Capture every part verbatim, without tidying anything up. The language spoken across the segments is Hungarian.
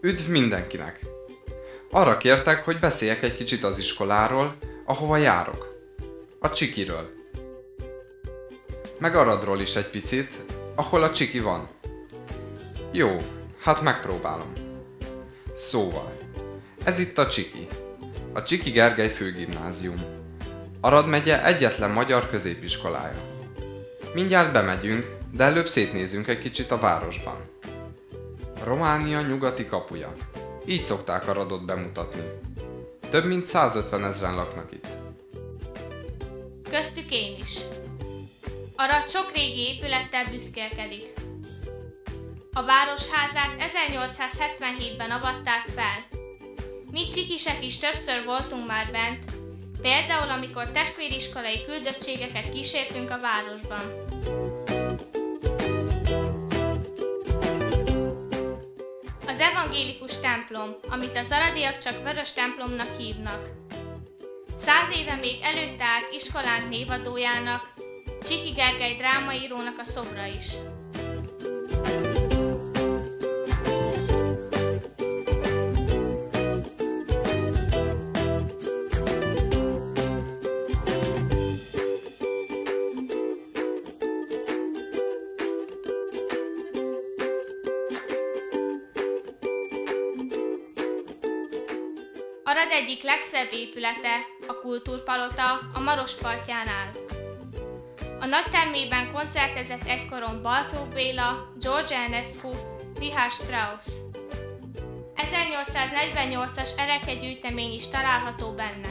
Üdv mindenkinek! Arra kértek, hogy beszéljek egy kicsit az iskoláról, ahova járok. A Csikiről. Meg Aradról is egy picit, ahol a Csiki van. Jó, hát megpróbálom. Szóval, ez itt a Csiki. A Csiki Gergely Főgimnázium. Arad megye egyetlen magyar középiskolája. Mindjárt bemegyünk, de előbb szétnézünk egy kicsit a városban. Románia nyugati kapuja. Így szokták Aradot bemutatni. Több mint százötven ezren laknak itt. Köztük én is. Arad sok régi épülettel büszkélkedik. A városházát ezernyolcszázhetvenhétben avatták fel. Mi csikisek is többször voltunk már bent, például amikor testvériskolai küldöttségeket kísértünk a városban. Az evangélikus templom, amit az aradiak csak Vörös templomnak hívnak. Száz éve még előtte állt iskolánk névadójának, Csiki Gergely drámaírónak a szobra is. Arad egyik legszebb épülete, a Kultúrpalota a Maros partján áll. A nagytermében koncertezett egykoron Baltók Béla, George Enescu, Richard Strauss. ezernyolcszáznegyvennyolcas erekegyűjtemény is található benne.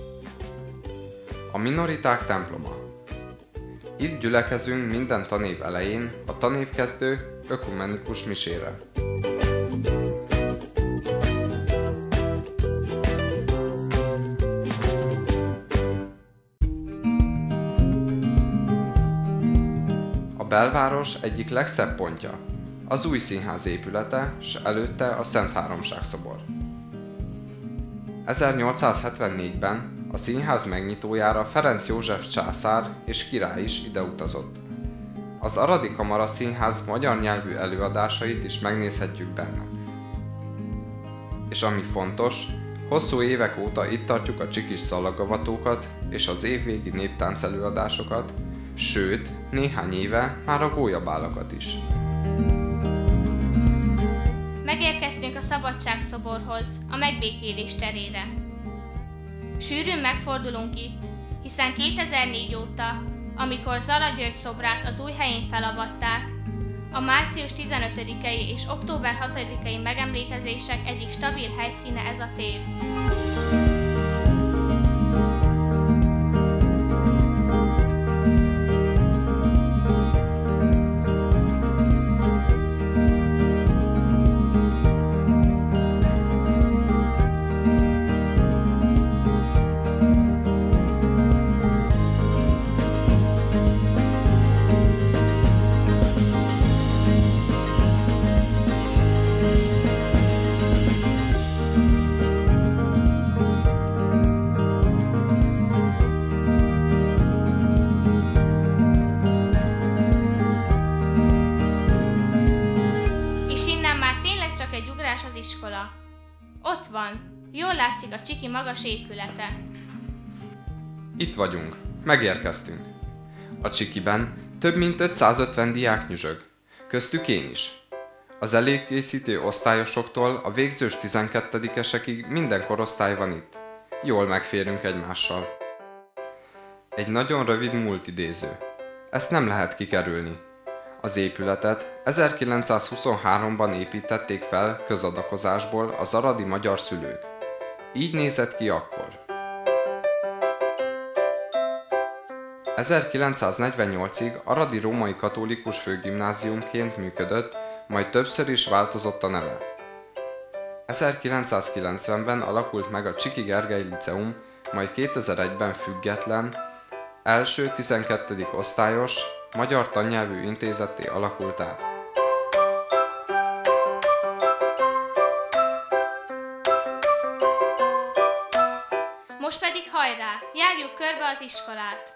A minoriták temploma. Itt gyülekezünk minden tanév elején a tanévkezdő ökumenikus misére. A belváros egyik legszebb pontja, az új színház épülete, s előtte a Szent Háromság szobor. ezernyolcszázhetvennégyben a színház megnyitójára Ferenc József császár és király is ide utazott. Az Aradi Kamara Színház magyar nyelvű előadásait is megnézhetjük benne. És ami fontos, hosszú évek óta itt tartjuk a csikis szalagavatókat és az évvégi néptánc előadásokat, sőt, néhány éve már a gólyabálakat is. Megérkeztünk a Szabadságszoborhoz, a megbékélés terére. Sűrűn megfordulunk itt, hiszen kétezer-négy óta, amikor Zala György szobrát az új helyén felavatták, a március tizenötödikei és október hatodikai megemlékezések egyik stabil helyszíne ez a tér. Egy ugrás az iskola. Ott van, jól látszik a Csiki magas épülete. Itt vagyunk, megérkeztünk. A Csikiben több mint ötszázötven diák nyüzsög, köztük én is. Az előkészítő osztályosoktól a végzős tizenkettedikesekig minden korosztály van itt. Jól megférünk egymással. Egy nagyon rövid múlt idéző. Ezt nem lehet kikerülni. Az épületet ezerkilencszázhuszonháromban építették fel közadakozásból az aradi magyar szülők. Így nézett ki akkor. ezerkilencszáznegyvennyolcig aradi római katolikus főgimnáziumként működött, majd többször is változott a neve. ezerkilencszázkilencvenben alakult meg a Csiki Gergely Liceum, majd kétezer-egyben független, első tizenkettedik osztályos, magyar tannyelvű intézetté alakult át. Most pedig hajrá, járjuk körbe az iskolát!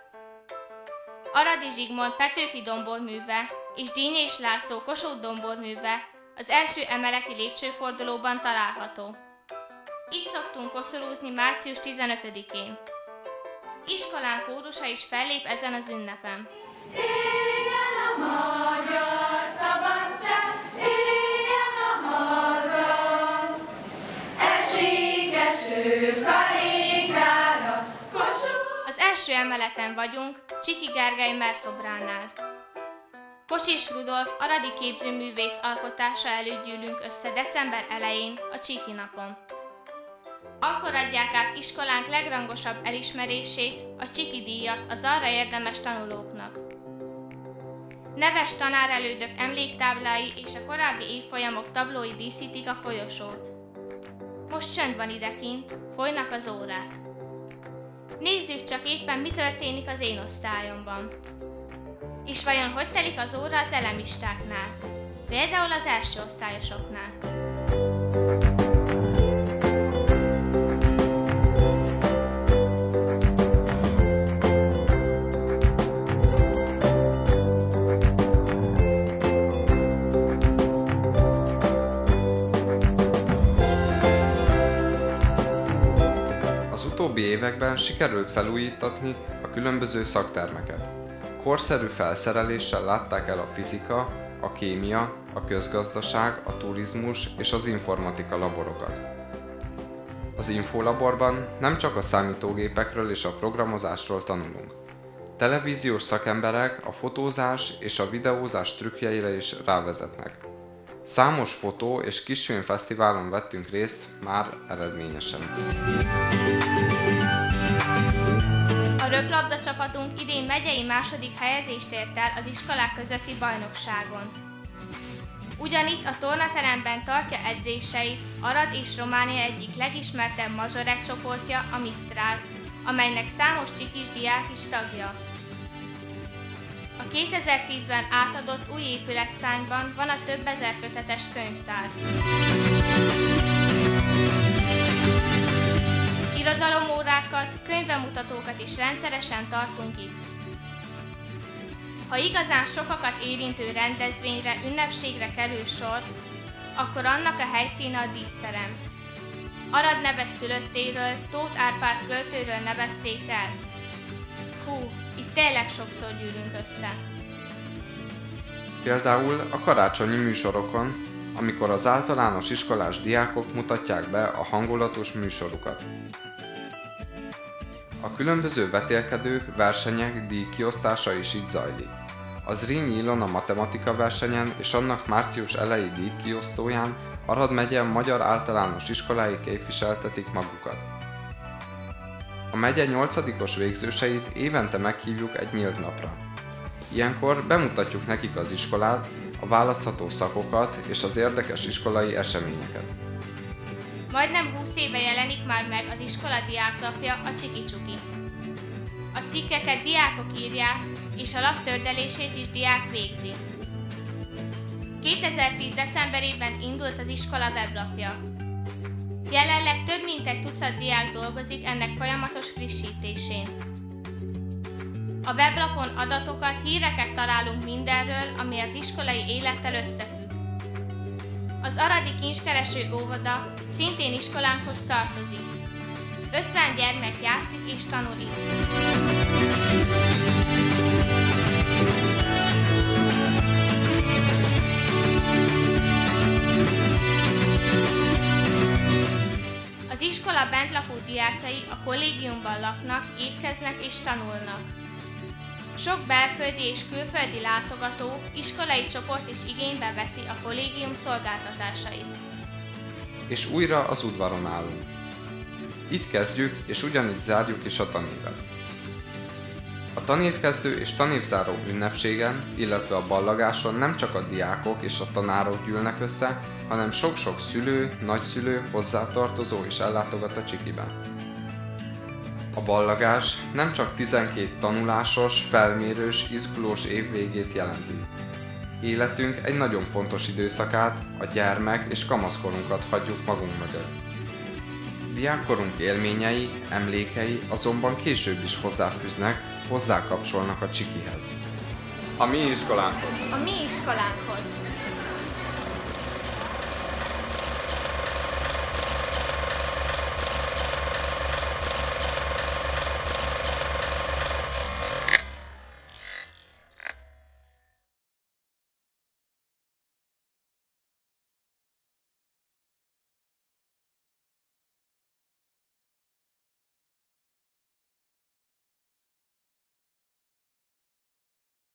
Aradi Zsigmond Petőfi domborműve és Dínyés László Kossuth domborműve Az első emeleti lépcsőfordulóban található. Itt szoktunk koszorúzni március tizenötödikén. Iskolánk kórusa is fellép ezen az ünnepen. Éljen a magyar szabadság, éljen a haza! Esik eső karikára, Kossuth! Az első emeleten vagyunk, Csiki Gergely mellszobránál. Kocsis Rudolf aradi képzőművész alkotása előtt gyűlünk össze december elején, a Csiki napon. Akkor adják át iskolánk legrangosabb elismerését, a Csiki díjat az arra érdemes tanulóknak. Neves tanárelődök emléktáblái és a korábbi évfolyamok tablói díszítik a folyosót. Most csönd van idekint, folynak az órák. Nézzük csak éppen, mi történik az én osztályomban. És vajon hogy telik az óra az elemistáknál? Például az első osztályosoknál. Az utóbbi években sikerült felújítatni a különböző szaktermeket. Korszerű felszereléssel látták el a fizika, a kémia, a közgazdaság, a turizmus és az informatika laborokat. Az infolaborban nem csak a számítógépekről és a programozásról tanulunk. Televíziós szakemberek a fotózás és a videózás trükkjeire is rávezetnek. Számos fotó- és kisfilmfesztiválon vettünk részt már eredményesen. A röplabda csapatunk idén megyei második helyezést ért el az iskolák közötti bajnokságon. Ugyanitt a tornateremben tartja edzéseit Arad és Románia egyik legismertebb mazsorek csoportja, a Mistral, amelynek számos csikis diák is tagja. A kétezer-tízben átadott új épületszárnyban van a több ezer kötetes könyvtár. Irodalomórákat, könyvbemutatókat is rendszeresen tartunk itt. Ha igazán sokakat érintő rendezvényre, ünnepségre kerül sor, akkor annak a helyszíne a díszterem. Arad neves szülöttéről, Tóth Árpád költőről nevezték el. Hú, itt tényleg sokszor gyűlünk össze. Például a karácsonyi műsorokon, amikor az általános iskolás diákok mutatják be a hangulatos műsorukat. A különböző vetélkedők, versenyek díjkiosztása is így zajlik. Az Zrínyi Ilona matematika versenyen és annak március elejé díjkiosztóján Arad megye magyar általános iskolái képviseltetik magukat. A megye nyolcadikos végzőseit évente meghívjuk egy nyílt napra. Ilyenkor bemutatjuk nekik az iskolát, a választható szakokat és az érdekes iskolai eseményeket. Majdnem húsz éve jelenik már meg az iskola diáklapja, a Csiki Csuki. A cikkeket diákok írják, és a lap tördelését is diák végzi. kétezer-tíz decemberében indult az iskola weblapja. Jelenleg több mint egy tucat diák dolgozik ennek folyamatos frissítésén. A weblapon adatokat, híreket találunk mindenről, ami az iskolai élettel összefügg. Az aradi kincskereső óvoda szintén iskolánkhoz tartozik. ötven gyermek játszik és tanul itt. Az iskola bentlakó diákjai a kollégiumban laknak, étkeznek és tanulnak. Sok belföldi és külföldi látogató, iskolai csoport is igénybe veszi a kollégium szolgáltatásait. És újra az udvaron állunk. Itt kezdjük és ugyanitt zárjuk is a tanévet. A tanévkezdő és tanévzáró ünnepségen, illetve a ballagáson nem csak a diákok és a tanárok gyűlnek össze, hanem sok-sok szülő, nagyszülő, hozzátartozó is ellátogat a Csikiben. A ballagás nem csak tizenkét tanulásos, felmérős, izgulós év végét jelenti. Életünk egy nagyon fontos időszakát, a gyermek és kamaszkorunkat hagyjuk magunk mögött. Diákkorunk élményei, emlékei azonban később is hozzáfűznek, hozzákapcsolnak a Csikihez. A mi iskolánkhoz. A mi iskolánkhoz.